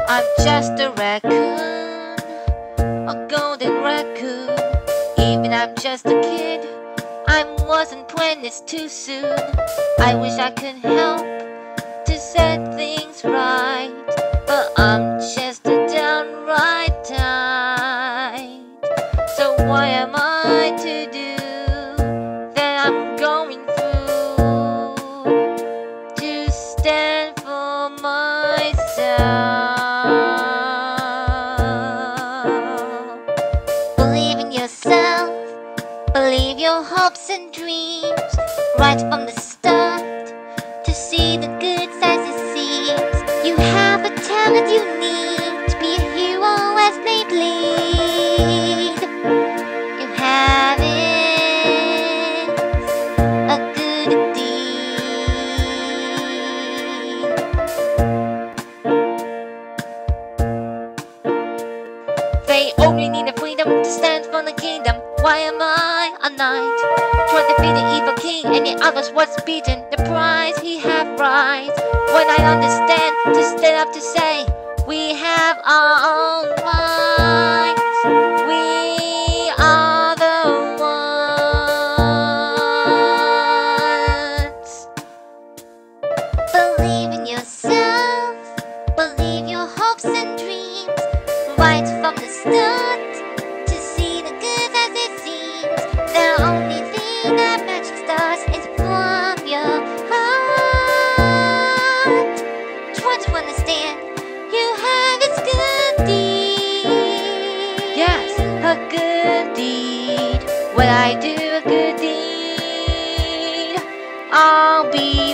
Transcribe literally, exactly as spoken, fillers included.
I'm just a raccoon, a golden raccoon. Even I'm just a kid, I wasn't when it's too soon. I wish I could help to set things right, but I'm just a downright tight. So why am I to do that I'm going through to stand for myself? Believe in yourself, believe your hopes and dreams, right from the start, to see the good as it seems. You have a talent you need to be a hero as they bleed. You have it, a good deed. They only need the freedom to stand for the kingdom. Why am I a knight? Try to defeat the evil king, and the others was beaten. The prize he have rise. When I understand to stand up to say, we have our own minds. We are the ones. Believe in yourself, believe your hopes and dreams, right from the start. A good deed. When I do a good deed, I'll be